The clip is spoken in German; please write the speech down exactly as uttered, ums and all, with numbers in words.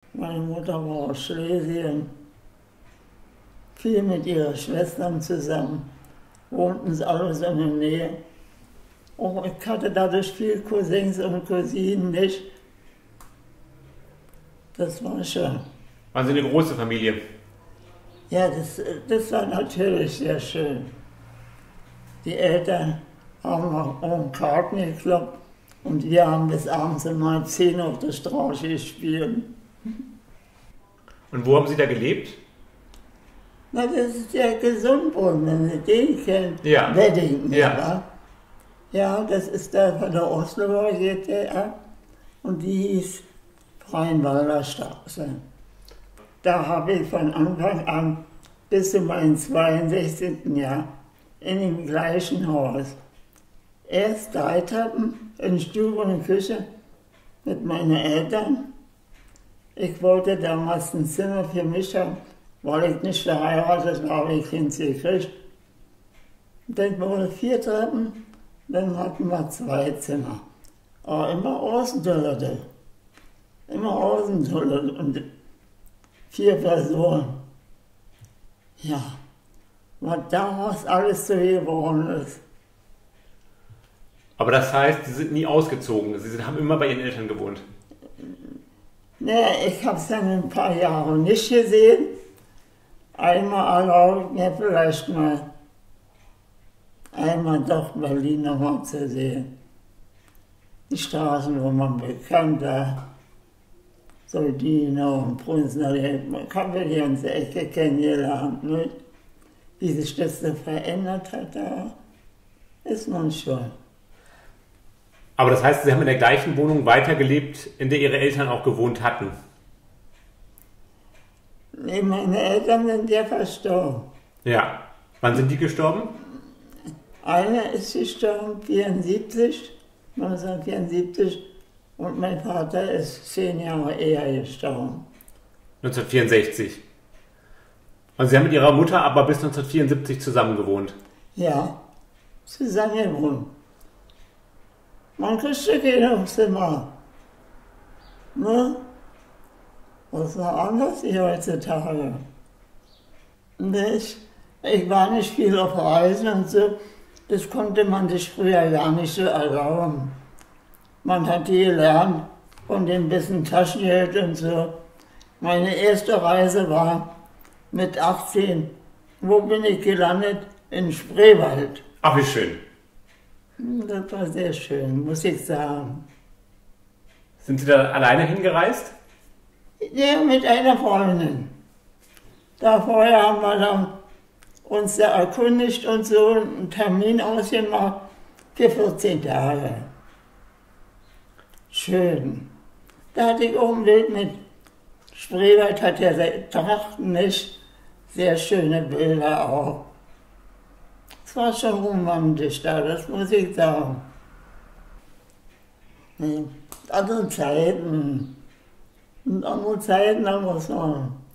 Meine Mutter war aus Schlesien, viel mit ihren Schwestern zusammen, wohnten sie alles in der Nähe. Und ich hatte dadurch viele Cousins und Cousinen nicht. Das war schön. Waren Sie eine große Familie? Ja, das, das war natürlich sehr schön. Die Eltern haben noch um Karten geklopft und wir haben bis abends um halb zehn auf der Straße gespielt. Und wo haben Sie da gelebt? Na, das ist der Gesundbrunnen, wenn Sie den kennen. Ja. Weddington, Ja. ja. Ja, das ist da von der Osloer G T A und die hieß Freienwalder Straße. Da habe ich von Anfang an bis zu meinem zweiundsechzigsten Jahr in dem gleichen Haus. Erst drei Treppen in Stube und Küche mit meinen Eltern. Ich wollte damals ein Zimmer für mich haben, weil ich nicht verheiratet war, habe ich Kind gekriegt. Dann wurde vier Treppen, dann hatten wir zwei Zimmer. Aber immer Außentoilette. Immer Außentoilette und vier Personen. Ja, was daraus alles so geworden ist. Aber das heißt, Sie sind nie ausgezogen. Sie sind, haben immer bei Ihren Eltern gewohnt. Naja, ich habe es dann ein paar Jahre nicht gesehen. Einmal erlaubt mir vielleicht mal, einmal doch Berlin nochmal zu sehen. Die Straßen, wo man bekannt war. So Diener und Prinzen, man kann die ganze Ecke kennengelernt. Ne? Wie sich das so verändert hat, da ist man schon. Aber das heißt, Sie haben in der gleichen Wohnung weitergelebt, in der Ihre Eltern auch gewohnt hatten? Nee, meine Eltern sind ja verstorben. Ja. Wann sind die gestorben? Einer ist gestorben, vierundsiebzig, neunzehnhundertvierundsiebzig, und mein Vater ist zehn Jahre eher gestorben. neunzehnhundertvierundsechzig. Und Sie haben mit Ihrer Mutter aber bis neunzehnhundertvierundsiebzig zusammen gewohnt? Ja, zusammen gewohnt. Man kriegte kein Zimmer. Ne? Das war anders wie heutzutage. Nicht? Ich war nicht viel auf Reisen und so. Das konnte man sich früher gar nicht so erlauben. Man hat die gelernt von dem bisschen Taschengeld und so. Meine erste Reise war mit achtzehn. Wo bin ich gelandet? In Spreewald. Ach, wie schön. Das war sehr schön, muss ich sagen. Sind Sie da alleine hingereist? Ja, mit einer Freundin. Da vorher haben wir dann uns da erkundigt und so einen Termin ausgemacht für vierzehn Tage. Schön. Da hatte ich auch ein Bild mit. Spreewald hat ja Trachten nicht. Sehr schöne Bilder auch. Es war schon romantisch da, das muss ich sagen. Nee, andere Zeiten. Und andere Zeiten, da muss man